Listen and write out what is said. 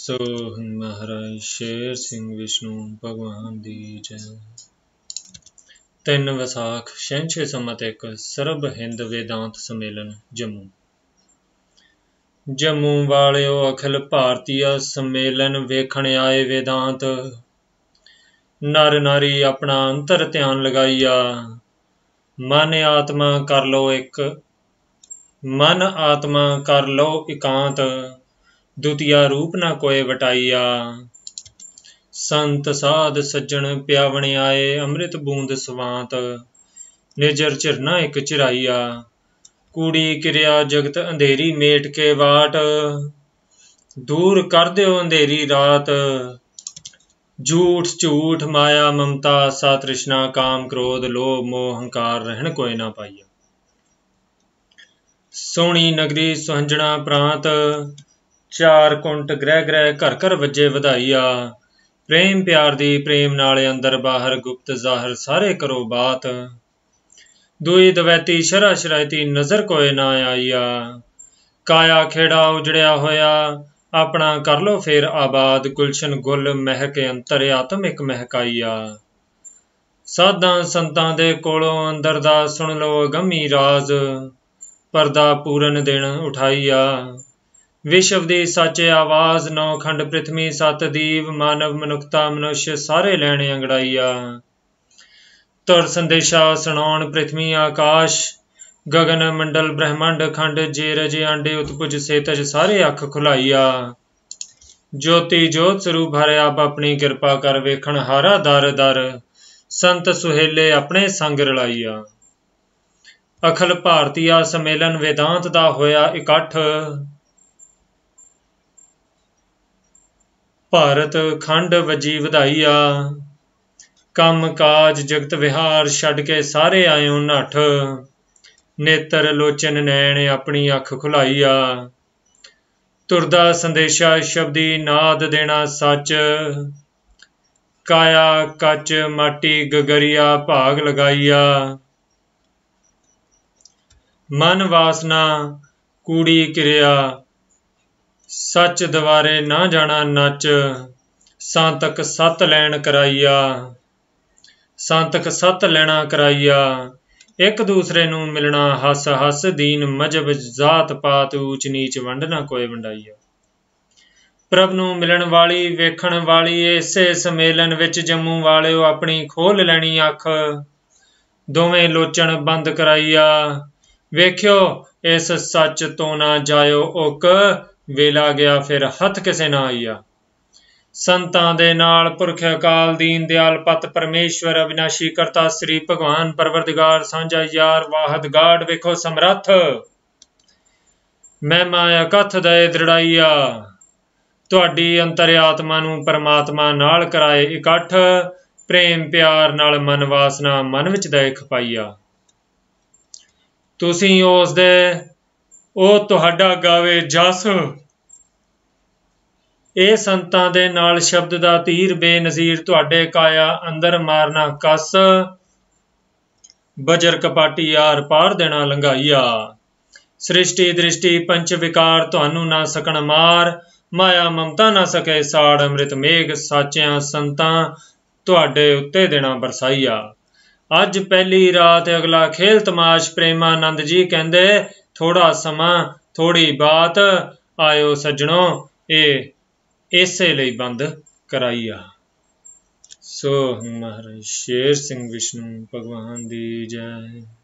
सो महाराज शेर सिंह विष्णु भगवान दी जय। 3 ਵਿਸਾਖ 601 ਸਰਬ ਹਿੰਦ ਵੇਦਾਂਤ ਸੰਮੇਲਨ ਜੰਮੂ। ਜੰਮੂ ਵਾਲਿਓ ਅਖਿਲ ਭਾਰਤੀਆ ਸੰਮੇਲਨ ਵੇਖਣ ਆਏ ਵੇਦਾਂਤ। ਨਰ ਨਾਰੀ ਆਪਣਾ ਅੰਤਰ ਧਿਆਨ ਲਗਾਈਆ। ਮਨ ਆਤਮਾ ਕਰ ਲਓ ਇੱਕ, ਮਨ ਆਤਮਾ ਕਰ ਲਓ ਇਕਾਂਤ। ਦੁਤੀਆ ਰੂਪ ਨਾ ਕੋਏ ਵਟਾਈਆ। ਸੰਤ ਸਾਧ ਸੱਜਣ ਪਿਆਵਣ ਆਏ ਅੰਮ੍ਰਿਤ ਬੂੰਦ ਸਵਾਂਤ। ਨਿਜਰ ਝਰਨਾ ਇੱਕ ਚਿਰਾਈਆ। ਕੂੜੀ ਕਿਰਿਆ ਜਗਤ ਅੰਧੇਰੀ ਮੇਟ ਕੇ ਵਾਟ। ਦੂਰ ਕਰ ਦਿਓ ਅੰਧੇਰੀ ਰਾਤ। ਝੂਠ ਝੂਠ ਮਾਇਆ ਮਮਤਾ ਸਾ ਤ੍ਰਿਸ਼ਨਾ ਕਾਮ ਕ੍ਰੋਧ ਲੋਭ ਮੋਹ ਹੰਕਾਰ ਰਹਿਣ ਕੋਇ ਨਾ ਪਾਈਆ। ਸੋਹਣੀ ਨਗਰੀ ਸੁਹੰਜਣਾ ਪ੍ਰਾਂਤ। 4 ਕੁੰਟ ਗ੍ਰਹਿ ਗ੍ਰਹਿ ਘਰ ਘਰ ਵੱਜੇ ਵਧਾਈਆ। ਪ੍ਰੇਮ ਪਿਆਰ ਦੀ ਪ੍ਰੇਮ ਨਾਲ ਅੰਦਰ ਬਾਹਰ ਗੁਪਤ ਜ਼ਾਹਰ ਸਾਰੇ ਕਰੋ ਬਾਤ। ਦੁਈ ਦਵੈਤੀ ਸ਼ਰਾ ਸ਼ਰਾਇਤੀ ਨਜ਼ਰ ਕੋਏ ਨਾ ਆਈਆ। ਕਾਇਆ ਖੇੜਾ ਉਜੜਿਆ ਹੋਇਆ ਆਪਣਾ ਕਰ ਲੋ ਫੇਰ ਆਬਾਦ। ਗੁਲਸ਼ਨ ਗੁਲ ਮਹਿਕ ਅੰਤਰ ਆਤਮ ਇੱਕ ਮਹਿਕਾਈਆ। ਸਾਧਾਂ ਸੰਤਾਂ ਦੇ ਕੋਲੋਂ ਅੰਦਰ ਦਾ ਸੁਣ ਲੋ ਅਗੰਮੀ ਰਾਜ਼। ਪਰਦਾ ਪੂਰਨ ਦਿਨ ਉਠਾਈਆ। ਵਿਸ਼ਵ ਦੀ ਸੱਚ ਆਵਾਜ਼ 9 ਖੰਡ ਪ੍ਰਿਥਵੀ 7 ਦੀਵ ਮਾਨਵ ਮਨੁੱਖਤਾ ਮਨੁਸ਼ ਸਾਰੇ ਲੈਣ ਅੰਗੜਾਈਆ। ਤੁਰ ਸੰਦੇਸ਼ਾ ਸੁਣਾਉਣ ਪ੍ਰਿਥਵੀ ਆਕਾਸ਼। ਗਗਨ ਮੰਡਲ ਬ੍ਰਹਮੰਡ ਖੰਡ ਜੇਰਜ ਆਂਡੇ ਉਤਪੁਜ ਸੇਤਜ ਸਾਰੇ ਅੱਖ ਖੁਲਾਈਆ। ਜੋਤੀ ਜੋਤ ਸਰੂਪ ਹਰਿ ਆਪ ਆਪਣੀ ਕਿਰਪਾ ਕਰ ਵੇਖਣ ਹਾਰਾ ਦਰ ਦਰ। ਸੰਤ ਸੁਹੇਲੇ ਆਪਣੇ ਸੰਗ ਰਲਾਈਆ। ਅਖਿਲ ਭਾਰਤੀਆ ਸੰਮੇਲਨ ਵੇਦਾਂਤ ਦਾ ਹੋਇਆ ਇਕੱਠ। ਭਾਰਤ ਖੰਡ ਵੱਜੀ ਵਧਾਈਆ। ਕੰਮ ਕਾਜ ਜਗਤ ਵਿਹਾਰ ਛੱਡ ਕੇ ਸਾਰੇ ਆਇਓ ਨੱਠ। ਨੇਤਰ ਲੋਚਨ ਨੈਣ ਆਪਣੀ ਅੱਖ ਖੁਲਾਈਆ। ਤੁਰਦਾ ਸੰਦੇਸ਼ਾ ਸ਼ਬਦੀ ਨਾਦ ਦੇਣਾ ਸੱਚ। ਕਾਇਆ ਕੱਚ ਮਾਟੀ ਗਗਰੀਆ ਭਾਗ ਲਗਾਈਆ। ਮਨ ਵਾਸਨਾ ਕੂੜੀ ਕਿਰਿਆ ਸੱਚ ਦੁਆਰੇ ਨਾ ਜਾਣਾ ਨੱਚ। ਸਾਂਤਕ ਸੱਤ ਲੈਣ ਕਰਾਈਆ। ਸਾਂਤਕ ਸੱਤ ਲੈਣਾ ਕਰਾਈਆ। ਇੱਕ ਦੂਸਰੇ ਨੂੰ ਮਿਲਣਾ ਹੱਸ ਹੱਸ ਦੀਨ ਮਜ਼ਹਬ ਜ਼ਾਤ ਪਾਤ ਊਚ ਨੀਚ ਵੰਡ ਨਾ ਕੋਏ ਵੰਡਾਈਆ। ਪ੍ਰਭ ਨੂੰ ਮਿਲਣ ਵਾਲੀ ਵੇਖਣ ਵਾਲੀ ਇਸੇ ਸੰਮੇਲਨ ਵਿੱਚ ਜੰਮੂ ਵਾਲਿਓ ਆਪਣੀ ਖੋਲ ਲੈਣੀ ਅੱਖ। ਦੋਵੇਂ ਲੋਚਣ ਬੰਦ ਕਰਾਈਆ। ਵੇਖਿਓ ਇਸ ਸੱਚ ਤੋਂ ਨਾ ਜਾਇਓ ਉਕ। ਵੇਲਾ ਗਿਆ ਫਿਰ ਹੱਥ ਕਿਸੇ ਨਾ ਆਈਆ। ਸੰਤਾਂ ਦੇ ਨਾਲ ਪੁਰਖ ਅਕਾਲ ਦੀਨ ਦਿਆਲ ਪਤ ਪਰਮੇਸ਼ਵਰ ਅਵਿਨਾਸ਼ੀ ਕਰਤਾ ਸ੍ਰੀ ਭਗਵਾਨ ਪਰਵਰਦਿਗਾਰ ਸਾਂਝਾ ਯਾਰ ਵਾਹਦ ਗਾਡ ਵੇਖੋ ਸਮਰੱਥ। ਮਹਿਮਾ ਅਕਥ ਦਏ ਦ੍ਰਿੜਾਈਆ। ਤੁਹਾਡੀ ਅੰਤਰ ਆਤਮਾ ਨੂੰ ਪਰਮਾਤਮਾ ਨਾਲ ਕਰਾਏ ਇਕੱਠ। ਪ੍ਰੇਮ ਪਿਆਰ ਨਾਲ ਮਨ ਵਾਸਨਾ ਮਨ ਵਿੱਚ ਦਏ ਖਪਾਈਆ। ਤੁਸੀਂ ਉਸ ਦੇ ਉਹ ਤੁਹਾਡਾ ਗਾਵੇ ਜਸ। ਇਹ ਸੰਤਾਂ ਦੇ ਨਾਲ ਸ਼ਬਦ ਦਾ ਤੀਰ ਬੇਨਜ਼ੀਰ ਤੁਹਾਡੇ ਕਾਇਆ ਅੰਦਰ ਮਾਰਨਾ ਕੱਸ। ਬਜਰ ਕਪਾਟੀ ਆਰ ਪਾਰ ਦੇਣਾ ਲੰਘਾਈਆ। ਸ੍ਰਿਸ਼ਟੀ ਦ੍ਰਿਸ਼ਟੀ ਪੰਚ ਵਿਕਾਰ ਤੁਹਾਨੂੰ ਨਾ ਸਕਣ ਮਾਰ। ਮਾਇਆ ਮਮਤਾ ਨਾ ਸਕੇ ਸਾੜ ਅੰਮ੍ਰਿਤ ਮੇਘ ਸਾਚਿਆਂ ਸੰਤਾਂ ਤੁਹਾਡੇ ਉੱਤੇ ਦੇਣਾ ਬਰਸਾਈਆ। ਅੱਜ ਪਹਿਲੀ ਰਾਤ ਅਗਲਾ ਖੇਲ ਤਮਾਸ਼ ਪ੍ਰੇਮਾਨੰਦ ਜੀ ਕਹਿੰਦੇ ਥੋੜਾ ਸਮਾਂ ਥੋੜੀ ਬਾਤ। ਆਇਓ ਸੱਜਣੋ ਇਹ ਇਸੇ ਲਈ ਬੰਦ ਕਰਾਈਆ। ਸੋ ਮਹਾਰਾਜ ਸ਼ੇਰ ਸਿੰਘ ਵਿਸ਼ਨੂੰ ਭਗਵਾਨ ਦੀ ਜੈ।